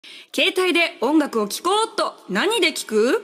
携帯で音楽を聴こうと何で聴く？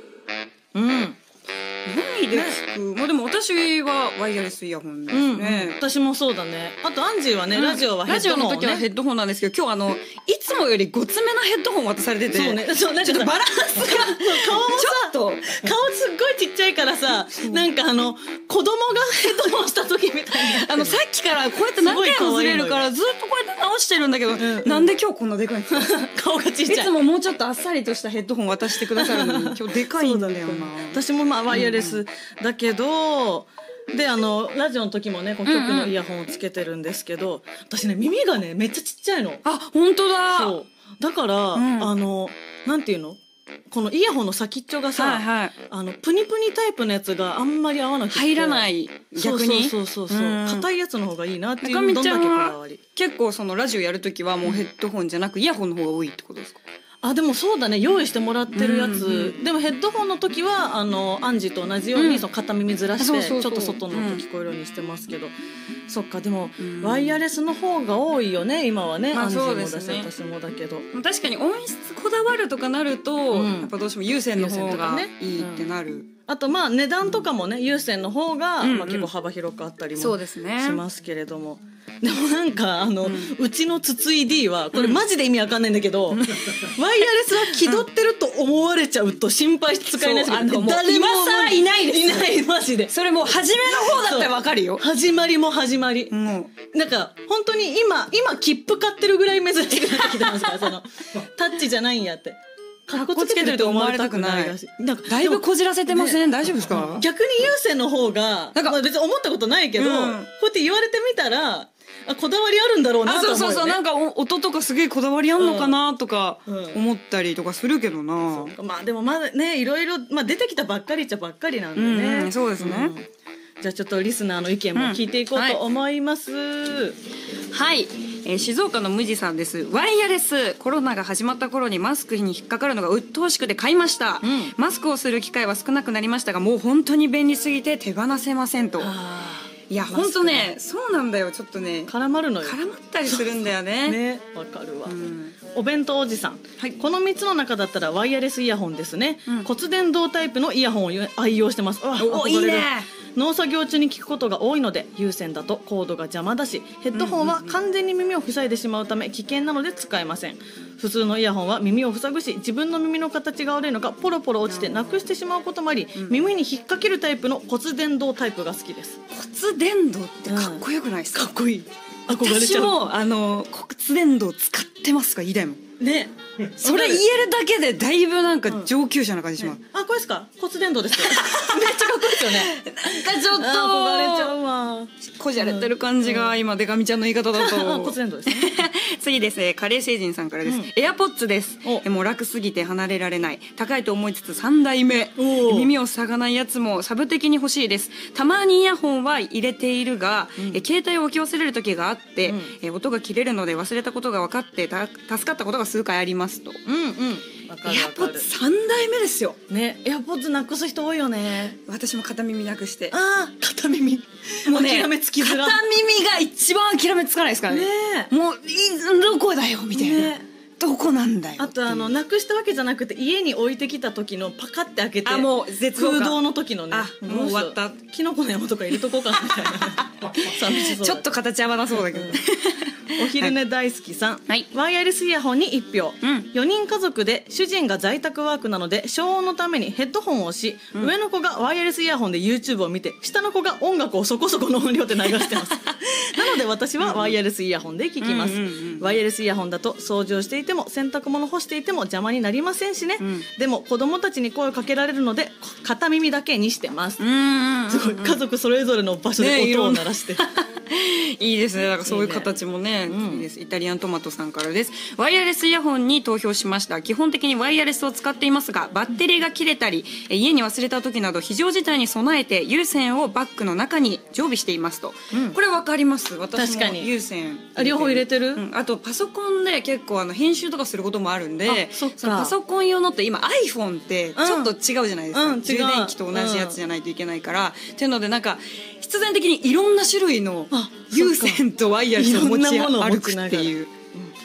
何で聞く？まあでも私はワイヤレスイヤホンですね。 私もそうだね。あとアンジーはね、ラジオはヘッドホン、ね、 ラジオの時はヘッドホンなんですけど、今日いつもよりごつめのヘッドホン渡されてて、 そうね、そうなんかちょっとバランスが顔もさ、顔すっごいちっちゃいからさ、なんか子供がヘッドホンした時みたいな。 さっきからこうやって何回もずれるからずっとこうやって直してるんだけど、なんで今日こんなでかいんですか？ 顔がちっちゃい。 いつももうちょっとあっさりとしたヘッドホン渡してくださるのに今日でかいんだよな。 私もまあワイヤレスだけど、でラジオの時もねこう曲のイヤホンをつけてるんですけど、私ね耳がねめっちゃちっちゃいの。 あ、本当だ。 そうだから、なんていうの、このイヤホンの先っちょがさ、プニプニタイプのやつがあんまり合わなくて入らない。逆にそう硬いやつの方がいいなっていう。どんだけこだわり。 結構そのラジオやるときはもうヘッドホンじゃなくイヤホンの方が多いってことですか？ あ、でもそうだね、用意してもらってるやつ、でもヘッドホンの時はアンジーと同じようにその片耳ずらしてちょっと外の音聞こえるようにしてますけど、そっか。でもワイヤレスの方が多いよね今はね。アンジーもだし私もだけど、 確かに音質こだわるとかなるとやっぱどうしても有線の方がいいってなる。 あとまあ値段とかもね有線の方が結構幅広くあったりもしますけれども、でもなんかうちの筒井 D はこれマジで意味わかんないんだけど、ワイヤレスは気取ってると思われちゃうと心配して使えないですけど、 誰も今更いないですよ。 いないマジで。 それもう初めの方だったらわかるよ。 始まりも始まり。なんか本当に今切符買ってるぐらい珍しくなってきてますから、そのタッチじゃないんやって。かっこつけてると思われたくない。 だいぶこじらせてません？大丈夫ですか？ 逆に有線の方がなんか別に思ったことないけど、こうやって言われてみたらこだわりあるんだろうなと思うよね。 そうなんか音とかすげえこだわりあんのかなとか思ったりとかするけどな。 まあでもまだねいろいろ出てきたばっかりっちゃばっかりなんでね。 そうですね。 じゃあちょっとリスナーの意見も聞いていこうと思います。 はい、静岡の無地さんです。ワイヤレス、コロナが始まった頃にマスクに引っかかるのが鬱陶しくて買いました。マスクをする機会は少なくなりましたが、もう本当に便利すぎて手放せませんと。いや本当ね、そうなんだよ。ちょっとね絡まるのよ。 絡まったりするんだよね。 ね、わかるわ。お弁当おじさん、この3つの中だったらワイヤレスイヤホンですね。骨伝導タイプのイヤホンを愛用してます。 いいね。 農作業中に聞くことが多いので、有線だとコードが邪魔だし、ヘッドホンは完全に耳を塞いでしまうため危険なので使えません。普通のイヤホンは耳を塞ぐし、自分の耳の形が悪いのかポロポロ落ちてなくしてしまうこともあり、耳に引っ掛けるタイプの骨伝導タイプが好きです。 骨伝導ってかっこよくないですか？ かっこいい。憧れちゃう。 私も骨伝導使ってますか？いいだよね、 それ言えるだけでだいぶなんか上級者な感じします。 これですか？骨伝導です。めっちゃかっこいいですよね。 なんかちょっと憧れちゃうわ。 こじゃれてる感じが今デカミちゃんの言い方だと。 骨伝導ですね。 次です。カレー星人さんからです。エアポッツです。もう楽すぎて離れられない。高いと思いつつ3代目。耳を塞がないやつもサブ的に欲しいです。たまにイヤホンは入れているが、携帯を置き忘れる時があって、音が切れるので忘れたことが分かって助かったことが数回ありますと。エアポッツ3代目ですよね。エアポッツなくす人多いよね。 私も片耳なくして。 片耳もうね、諦めつきづら。 片耳が一番諦めつかないですからね。もうどこだよみたいな、どこなんだよ。 あとなくしたわけじゃなくて家に置いてきた時のパカって開けてもう絶望空洞の時のね、 もう終わった。 キノコの山とか入れとこうかみたいな。寂しそう。 ちょっと形合わなそうだけど。 お昼寝大好きさん、ワイヤレスイヤホンに1票。4人家族で主人が在宅ワークなので消音のためにヘッドホンをし、上の子がワイヤレスイヤホンで YouTube を見て、下の子が音楽をそこそこの音量で流してます。なので私はワイヤレスイヤホンで聞きます。ワイヤレスイヤホンだと掃除をしていても洗濯物干していても邪魔になりませんしね。でも子供たちに声をかけられるので片耳だけにしてます。すごい家族それぞれの場所で音を鳴らして。 いいですね。なんかそういう形もね、いいです。イタリアントマトさんからです。ワイヤレスイヤホンに投票しました。基本的にワイヤレスを使っていますが、バッテリーが切れたり家に忘れた時など非常事態に備えて有線をバッグの中に常備していますと。これわかります。私も有線両方入れてる。 あとパソコンで結構編集とかすることもあるんで、そのパソコン用のって今 iPhone ってちょっと違うじゃないですか。充電器と同じやつじゃないといけないから、っていうのでなんか必然的にいろんな種類の有線とワイヤレスを持ち歩くっていう。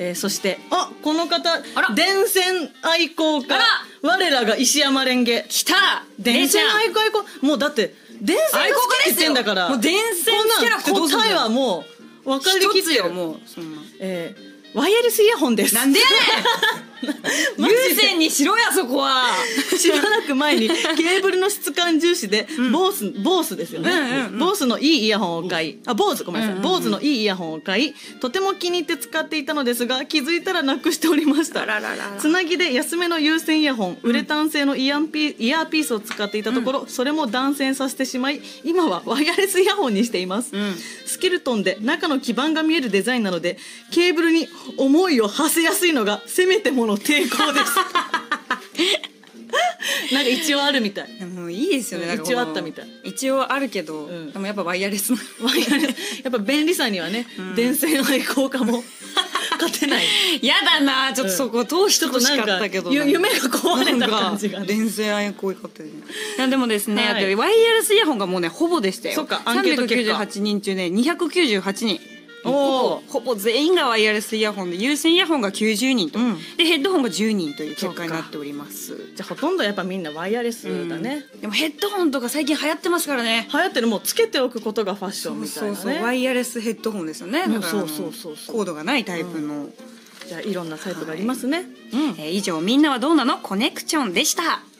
そしてこの方電線愛好家我らが石山レンゲ来た。 電線愛好もうだって電線が好きって言ってんだから、 もう電線好きなくてどうすんの。 答えはもう分かりきってる。 もうそんなワイヤレスイヤホンです。 なんでやねん有線にしろやそこは。 しばらく前にケーブルの質感重視でボースですよね、ボースのいいイヤホンを買いボーズごめんなさい、ボーズのいいイヤホンを買いとても気に入って使っていたのですが、気づいたらなくしておりました。つなぎで安めの有線イヤホン、ウレタン製のイヤーピースを使っていたところ、それも断線させてしまい、今はワイヤレスイヤホンにしています、スケルトンで中の基板が見えるデザインなので、ケーブルに思いを馳せやすいのがせめてもの抵抗ですなんか一応あるみたい。 もういいですよね。 一応あったみたい。 一応あるけど、でもやっぱワイヤレスのやっぱ便利さにはね、電線愛好家も勝てない。 やだな、ちょっとそこ通してほしかったけど、 夢が壊れた感じが。 電線愛好家っていやでもですね、ワイヤレスイヤホンがもうねほぼでしたよ。 そうか、アンケート結果 398人中ね298人、ほぼ全員がワイヤレスイヤホンで、有線イヤホンが90人と、でヘッドホンが10人という結果になっております。 じゃあほとんどやっぱみんなワイヤレスだね。 でもヘッドホンとか最近流行ってますからね。 流行ってる、もうつけておくことがファッションみたいなね。 そうワイヤレスヘッドホンですよね。だからコードがないタイプの、 じゃあいろんなタイプがありますね。 以上みんなはどうなのコネクションでした。